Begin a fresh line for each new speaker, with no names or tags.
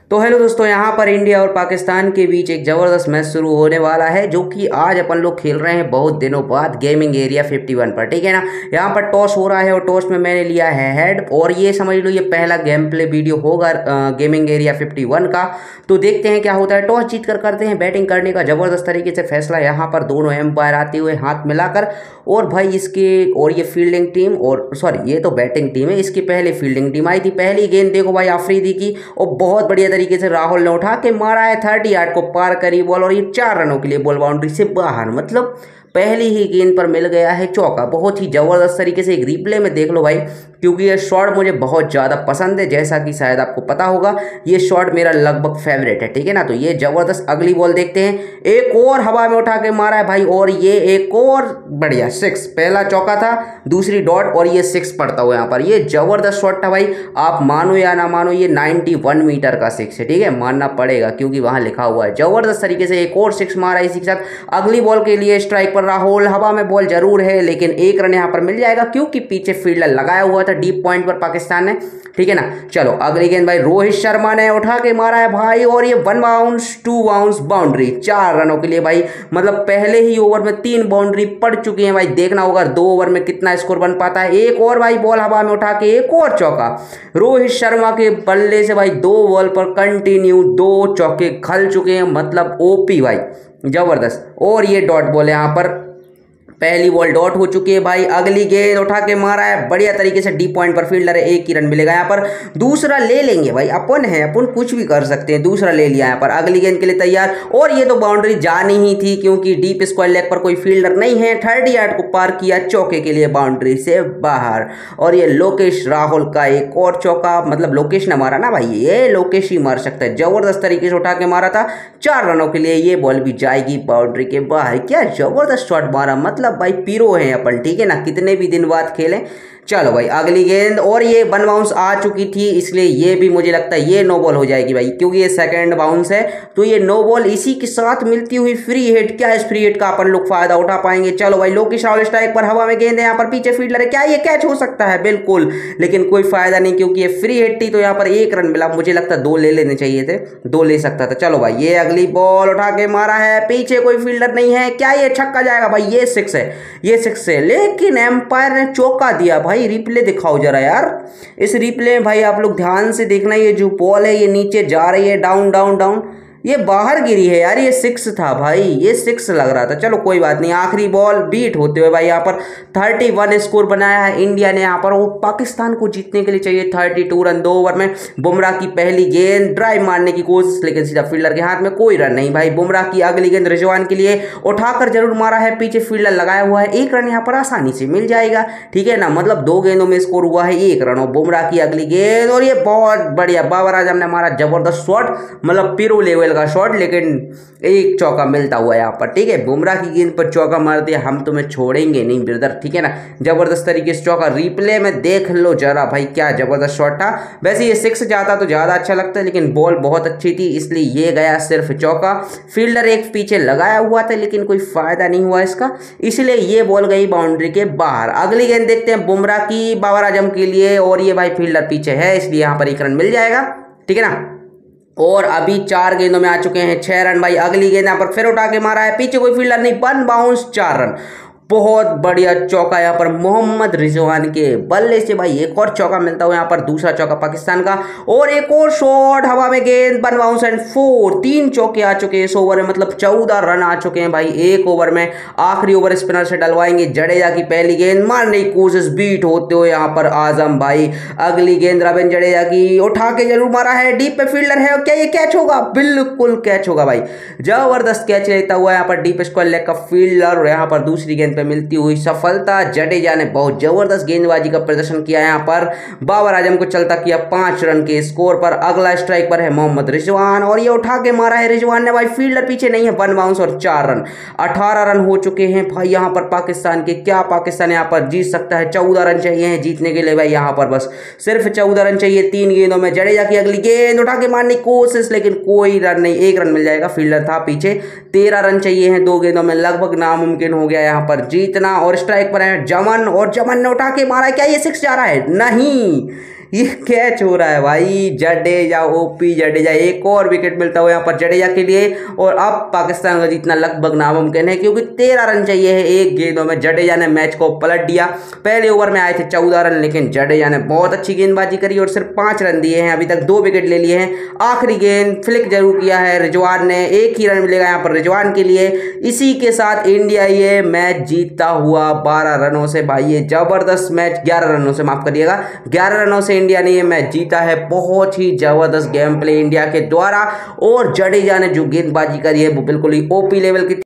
तो हेलो दोस्तों, यहाँ पर इंडिया और पाकिस्तान के बीच एक ज़बरदस्त मैच शुरू होने वाला है जो कि आज अपन लोग खेल रहे हैं बहुत दिनों बाद गेमिंग एरिया 51 पर। ठीक है ना। यहाँ पर टॉस हो रहा है और टॉस में मैंने लिया है हेड, और ये समझ लो ये पहला गेम प्ले वीडियो होगा गेमिंग एरिया 51 का। तो देखते हैं क्या होता है। टॉस जीत कर करते हैं बैटिंग करने का ज़बरदस्त तरीके से फैसला यहाँ पर दोनों एम्पायर आते हुए हाथ मिलाकर। और भाई इसके और ये फील्डिंग टीम, और सॉरी ये तो बैटिंग टीम है, इसकी पहले फील्डिंग टीम आई थी। पहली गेंद देखो भाई आफरीदी की, और बहुत बढ़िया तरीके से राहुल ने उठा के मारा है 30 यार्ड को पार करी बॉल, और ये 4 रनों के लिए बॉल बाउंड्री से बाहर। मतलब पहली ही गेंद पर मिल गया है चौका। बहुत ही जबरदस्त तरीके से एक रिप्ले में देख लो भाई, क्योंकि ये शॉट मुझे बहुत ज़्यादा पसंद है, जैसा कि शायद आपको पता होगा ये शॉट मेरा लगभग फेवरेट है। ठीक है ना। तो ये जबरदस्त अगली बॉल देखते हैं। एक और हवा में उठा के मारा है भाई, और ये एक और बढ़िया 6। पहला चौका था, दूसरी डॉट, और ये 6 पड़ता हुआ यहाँ पर। ये जबरदस्त शॉट था भाई, आप मानो या ना मानो, ये 91 मीटर का 6 है। ठीक है, मानना पड़ेगा क्योंकि वहां लिखा हुआ है। जबरदस्त तरीके से एक और 6 मारा इसी के साथ। अगली बॉल के लिए स्ट्राइक पर राहुल, हवा में बॉल जरूर है लेकिन 1 रन यहाँ पर मिल जाएगा क्योंकि पीछे फील्डर लगाया हुआ था डीप पॉइंट पर पाकिस्तान ने। ठीक है ना। चलो अगली गेंद भाई रोहित शर्मा ने उठा के मारा है भाई, और ये 1 बाउंस 2 बाउंस बाउंड्री, 4 रनों के लिए भाई। मतलब पहले ही ओवर में 3 बाउंड्री पड़ चुकी है भाई। देखना होगा 2 ओवर में कितना स्कोर बन पाता है। एक और भाई बॉल हवा में उठा के एक और चौका रोहित शर्मा के बल्ले से भाई। 2 बॉल पर कंटिन्यू 2 चौके खल चुके हैं, मतलब ओपी भाई, जबरदस्त। और ये डॉट बॉल है यहाँ पर, पहली बॉल डॉट हो चुकी है भाई। अगली गेंद उठा के मारा है बढ़िया तरीके से, डी पॉइंट पर फील्डर है, 1 ही रन मिलेगा यहाँ पर। दूसरा ले लेंगे भाई, अपन है, अपन कुछ भी कर सकते हैं। दूसरा ले लिया यहाँ पर, अगली गेंद के लिए तैयार, और ये तो बाउंड्री जानी ही थी क्योंकि डीप स्क्वायर लेग पर कोई फील्डर नहीं है। 30 यार्ड को पार किया चौके के लिए बाउंड्री से बाहर। और ये लोकेश राहुल का एक और चौका, मतलब लोकेश ने मारा ना भाई, ये लोकेश ही मार सकता है। जबरदस्त तरीके से उठा के मारा था 4 रनों के लिए। ये बॉल भी जाएगी बाउंड्री के बाहर। क्या जबरदस्त शॉट मारा, मतलब भाई पीरो हैं अपन। ठीक है ना, कितने भी दिन बाद खेलें। चलो भाई अगली गेंद, और ये 1 बाउंस आ चुकी थी, इसलिए ये भी मुझे लगता है ये नो बॉल हो जाएगी भाई, क्योंकि ये सेकंड बाउंस है। तो ये नो बॉल, इसी के साथ मिलती हुई फ्री हिट। क्या इस फ्री हिट का अपन लोग फायदा उठा पाएंगे? चलो भाई लोकेश राहुल स्ट्राइक पर, हवा में गेंद है यहाँ पर, पीछे फील्डर है, क्या ये कैच हो सकता है? बिल्कुल, लेकिन कोई फायदा नहीं क्योंकि ये फ्री हिट थी। तो यहाँ पर 1 रन मिला, मुझे लगता है 2 ले लेने चाहिए थे, 2 ले सकता था। चलो भाई ये अगली बॉल उठा के मारा है, पीछे कोई फील्डर नहीं है, क्या ये छक्का जाएगा भाई? ये 6 है, ये 6 है, लेकिन एम्पायर ने चौका दिया भाई। रिप्ले दिखाओ जरा यार, इस रिप्ले में भाई आप लोग ध्यान से देखना, ये जो बॉल है ये नीचे जा रही है, डाउन डाउन डाउन, ये बाहर गिरी है यार। ये 6 था भाई, ये 6 लग रहा था। चलो कोई बात नहीं, आखिरी बॉल बीट होते हुए भाई यहाँ पर 31 स्कोर बनाया है इंडिया ने यहाँ पर। वो पाकिस्तान को जीतने के लिए चाहिए 32 रन 2 ओवर में। बुमराह की पहली गेंद, ड्राइव मारने की कोशिश, लेकिन सीधा फील्डर के हाथ में, कोई रन नहीं भाई। बुमराह की अगली गेंद रिजवान के लिए, उठाकर जरूर मारा है, पीछे फील्डर लगाया हुआ है, 1 रन यहाँ पर आसानी से मिल जाएगा। ठीक है ना, मतलब 2 गेंदों में स्कोर हुआ है 1 रन। और बुमराह की अगली गेंद, और ये बहुत बढ़िया बाबर आजम ने मारा जबरदस्त शॉट, मतलब पीरो लेवल का शॉट, लेकिन एक चौका मिलता हुआ यहाँ पर। ठीक है, बुमराह की गेंद पर चौका मार दिया, हम तुम्हें छोड़ेंगे नहीं ब्रदर। ठीक है ना, जबरदस्त तरीके से चौका, रिप्ले में देख लो जरा भाई, क्या जबरदस्त शॉट था। वैसे ये 6 जाता तो ज्यादा अच्छा लगता है, लेकिन बॉल बहुत अच्छी थी इसलिए ये गया सिर्फ चौका। फील्डर एक पीछे लगाया हुआ था लेकिन कोई फायदा नहीं हुआ इसका, इसलिए ये बॉल गई बाउंड्री के बाहर। अगली गेंद देखते हैं बुमराह की बाबर आजम के लिए, और ये भाई फील्डर पीछे है इसलिए यहाँ पर 1 रन मिल जाएगा। ठीक है ना, और अभी 4 गेंदों में आ चुके हैं 6 रन भाई। अगली गेंद यहाँ पर फिर उठा के मारा है, पीछे कोई फील्डर नहीं, 1 बाउंस 4 रन। बहुत बढ़िया चौका यहाँ पर मोहम्मद रिजवान के बल्ले से भाई, एक और चौका मिलता हुआ यहाँ पर, दूसरा चौका पाकिस्तान का। और एक और शॉट, हवा में गेंद, 1 बाउंस एंड 4, 3 चौके आ चुके हैं इस ओवर में, मतलब 14 रन आ चुके हैं भाई 1 ओवर में। आखिरी ओवर स्पिनर से डलवाएंगे। जडेजा की पहली गेंद, मारने की कोशिश, बीट होते हुए यहाँ पर आजम भाई। अगली गेंद रविंद्र जडेजा की, उठा के जरूर मारा है, डीप पे फील्डर है, क्या ये कैच होगा? बिल्कुल कैच होगा भाई, जबरदस्त कैच लेता हुआ यहाँ पर डीप स्क्वायर लेग का फील्डर। और यहाँ पर दूसरी गेंद पे मिलती हुई सफलता। जडेजा ने बहुत जबरदस्त गेंदबाजी का प्रदर्शन किया यहाँ पर, बाबर आजम को चलता किया 5 रन के स्कोर पर। अगला स्ट्राइक पर है मोहम्मद रिजवान, और ये उठा के मारा है रिजवान ने भाई, फील्डर पीछे नहीं है, 1 बाउंस और 4 रन। 18 रन हो चुके हैं भाई यहाँ पर पाकिस्तान के। क्या पाकिस्तान यहाँ पर जीत सकता है? 14 रन चाहिए हैं जीतने के लिए भाई, यहाँ पर बस सिर्फ 14 रन चाहिए 3 गेंदों में। जडेजा की अगली गेंद, उठा के मारने की कोशिश, लेकिन कोई रन नहीं, 1 रन मिल जाएगा, फील्डर था पीछे। 13 रन चाहिए हैं 2 गेंदों में, लगभग नामुमकिन हो गया यहाँ पर जीतना। और स्ट्राइक पर है जमन, और जमन ने उठा के मारा, क्या ये 6 जा रहा है? नहीं, ये कैच हो रहा है भाई, जडेजा ओपी जडेजा, एक और विकेट मिलता हुआ यहाँ पर जडेजा के लिए। और अब पाकिस्तान का जीतना लगभग नामुमकिन है क्योंकि 13 रन चाहिए है एक गेंदों में। जडेजा ने मैच को पलट दिया। पहले ओवर में आए थे 14 रन, लेकिन जडेजा ने बहुत अच्छी गेंदबाजी करी और सिर्फ 5 रन दिए हैं। अभी तक 2 विकेट ले लिए हैं। आखिरी गेंद फ्लिक जरूर किया है रिजवान ने, एक ही रन मिलेगा यहाँ पर रिजवान के लिए। इसी के साथ इंडिया ये मैच जीतता हुआ 12 रनों से। भाई ये जबरदस्त मैच, 11 रनों से, माफ करिएगा, 11 रनों से इंडिया ने ये मैच जीता है। बहुत ही जबरदस्त गेम प्ले इंडिया के द्वारा, और जडेजा ने जो गेंदबाजी करी है वो बिल्कुल ही ओपी लेवल की